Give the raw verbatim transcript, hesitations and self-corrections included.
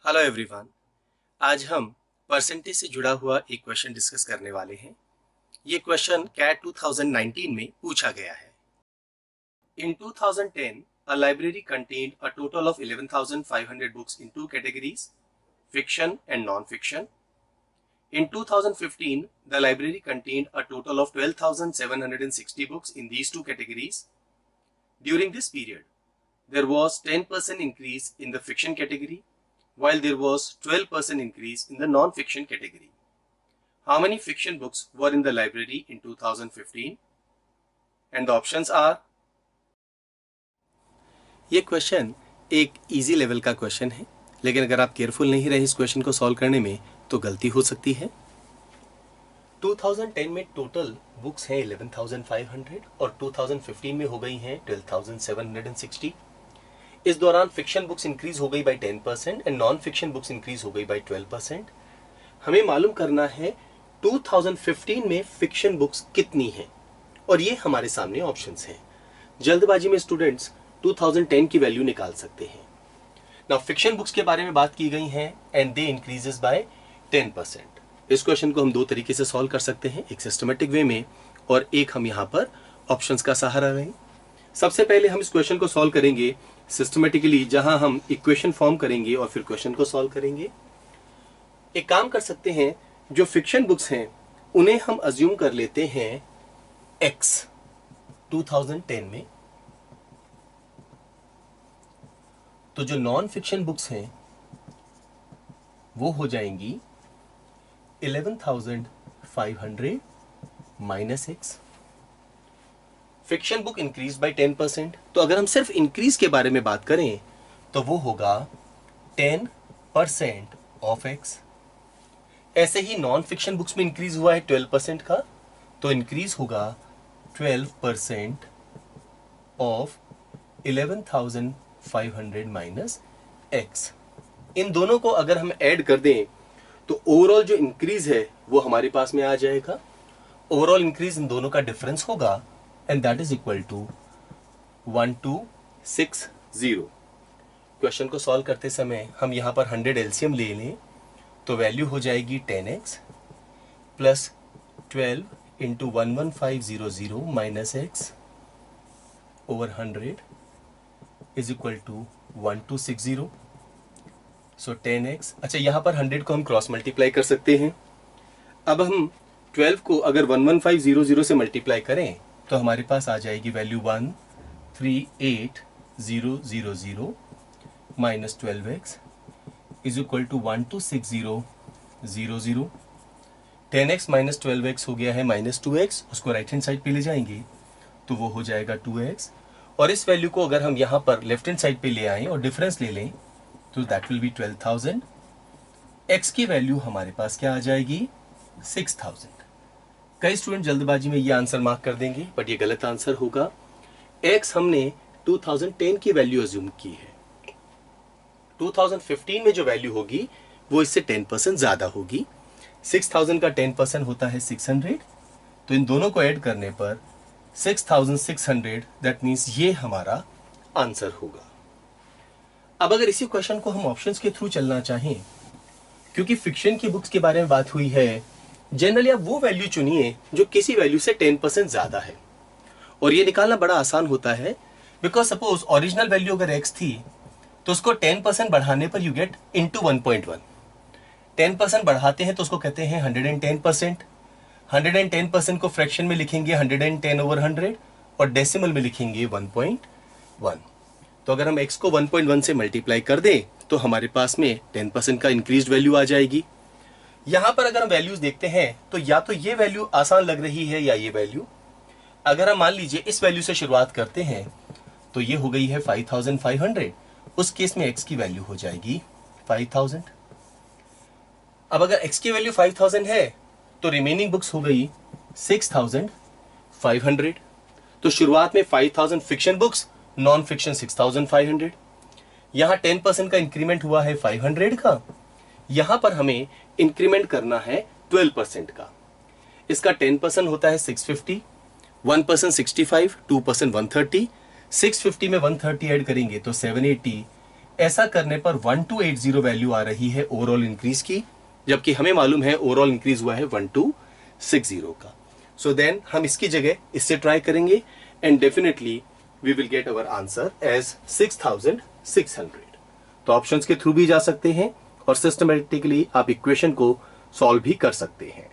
Hello everyone, आज हम percentage से जुड़ा हुआ एक क्वेश्चन डिस्कस करने वाले हैं। ये question CAT two thousand nineteen में पूछा गया है। In two thousand ten, a library contained a total of eleven thousand five hundred books in two categories, fiction and non-fiction. In two thousand fifteen, the library contained a total of twelve thousand seven hundred sixty books in these two categories. During this period, there was ten percent increase in the fiction category, while there was twelve percent increase in the non-fiction category. How many fiction books were in the library in two thousand fifteen? And the options are. ये question एक easy level का question है, लेकिन अगर आप careful नहीं रहे इस क्वेश्चन को सॉल्व करने में तो गलती हो सकती है। टू थाउजेंड टेन में टोटल बुक्स हैं इलेवन थाउजेंड फाइव हंड्रेड और टू थाउजेंड फिफ्टीन में हो गई हैं twelve thousand seven hundred sixty. इस दौरान फिक्शन बुक्स इंक्रीज हो गई by ten percent and non fiction books increase हो गई बाई ट्वेल्व परसेंट। हमें मालूम करना है टू थाउजेंड फिफ्टीन में फिक्शन बुक्स कितनी हैं और ये हमारे सामने ऑप्शंस हैं। जल्दबाजी में स्टूडेंट्स टू थाउजेंड टेन की वैल्यू निकाल सकते हैं। नाउ फिक्शन बुक्स के बारे में बात की गई है and they increases by ten percent. इस क्वेश्चन को हम दो तरीके से सॉल्व कर सकते हैं, एक सिस्टमेटिक वे में और एक हम यहाँ पर ऑप्शंस का सहारा लें। सबसे पहले हम इस क्वेश्चन को सॉल्व करेंगे सिस्टमेटिकली, जहां हम इक्वेशन फॉर्म करेंगे और फिर क्वेश्चन को सॉल्व करेंगे। एक काम कर सकते हैं, जो फिक्शन बुक्स हैं उन्हें हम अज्यूम कर लेते हैं एक्स टू थाउजेंड टेन में, तो जो नॉन फिक्शन बुक्स हैं वो हो जाएंगी eleven thousand five hundred minus x. Fiction book increase by ten percent, तो अगर हम सिर्फ इंक्रीज के बारे में बात करें तो वो होगा टेन परसेंट ऑफ एक्स। ऐसे ही नॉन फिक्शन बुक्स में इंक्रीज हुआ है ट्वेल्व परसेंट का, तो इंक्रीज होगा twelve percent of eleven thousand five hundred minus x. इन दोनों को अगर हम ऐड कर दें तो ओवरऑल जो इंक्रीज है वो हमारे पास में आ जाएगा। ओवरऑल इंक्रीज इन दोनों का डिफरेंस होगा and that is equal to one two six zero. Question को सॉल्व करते समय हम यहां पर हंड्रेड एलसीएम ले लें तो वैल्यू हो जाएगी ten x plus twelve into one one five zero zero minus x over hundred is equal to one two six zero. So ten x, अच्छा यहां पर हंड्रेड को हम क्रॉस मल्टीप्लाई कर सकते हैं। अब हम ट्वेल्व को अगर one one five zero zero से मल्टीप्लाई करें तो हमारे पास आ जाएगी value one three eight zero zero zero minus twelve x is equal to one two six zero zero zero. Ten x minus twelve x हो गया है माइनस टू एक्स, उसको राइट हैंड साइड पे ले जाएंगे तो वो हो जाएगा टू एक्स, और इस वैल्यू को अगर हम यहाँ पर लेफ्ट हैंड साइड पे ले आए और डिफरेंस ले लें तो that will be twelve thousand. X की वैल्यू हमारे पास क्या आ जाएगी सिक्स थाउजेंड। कई स्टूडेंट जल्दबाजी में ये आंसर मार्क कर देंगे, बट ये गलत आंसर होगा। एक्स हमने टू थाउजेंड टेन की वैल्यू अज्यूम की है। टू थाउजेंड फिफ्टीन में जो वैल्यू होगी वो इससे टेन परसेंट ज्यादा होगी। सिक्स थाउजेंड का टेन परसेंट होता है सिक्स हंड्रेड, तो इन दोनों को ऐड करने पर six thousand six hundred, that means ये हमारा आंसर होगा। अब अगर इसी क्वेश्चन को हम ऑप्शंस के थ्रू चलना चाहें, क्योंकि फिक्शन की बुक्स के बारे में बात हुई है, जनरली आप वो वैल्यू चुनिए जो किसी वैल्यू से टेन परसेंट ज्यादा है, और ये निकालना बड़ा आसान होता है। बिकॉज सपोज ओरिजिनल वैल्यू अगर एक्स थी तो उसको टेन परसेंट बढ़ाने पर you get into one point one. Ten percent बढ़ाते हैं तो उसको कहते हैं hundred and ten percent. Hundred and ten percent को फ्रैक्शन में लिखेंगे hundred and ten over hundred और डेसिमल में लिखेंगे वन पॉइंट वन। तो अगर हम x को वन पॉइंट वन से मल्टीप्लाई कर दें तो हमारे पास में टेन परसेंट का इंक्रीज्ड वैल्यू आ जाएगी। यहां पर अगर हम वैल्यूज देखते हैं तो या तो ये वैल्यू आसान लग रही है या ये वैल्यू। अगर हम मान लीजिए इस वैल्यू से शुरुआत करते हैं तो ये हो गई है फाइव थाउजेंड फाइव हंड्रेड, उस केस में x की वैल्यू हो जाएगी फाइव थाउजेंड। अब अगर x की वैल्यू फाइव थाउजेंड है तो रिमेनिंग बुक्स हो गई सिक्स थाउजेंड फाइव हंड्रेड। तो शुरुआत में five thousand fiction books, non fiction six thousand five hundred. यहां टेन परसेंट का इंक्रीमेंट हुआ है फाइव हंड्रेड का, यहां पर हमें इंक्रीमेंट करना है ट्वेल्व परसेंट का। इसका टेन परसेंट होता है six fifty, one percent sixty five, two percent one thirty, six fifty में वन थर्टी ऐड करेंगे तो सेवन एटी, ऐसा करने पर one two eight zero value आ रही है ओवरऑल इंक्रीज की, जबकि हमें मालूम है ओवरऑल इंक्रीज हुआ है वन टू सिक्स जीरो का. सो देन हम इसकी जगह इससे ट्राई करेंगे and definitely we will get our answer as six thousand six hundred. तो ऑप्शंस के थ्रू भी जा सकते हैं और सिस्टमेटिकली आप इक्वेशन को सॉल्व भी कर सकते हैं.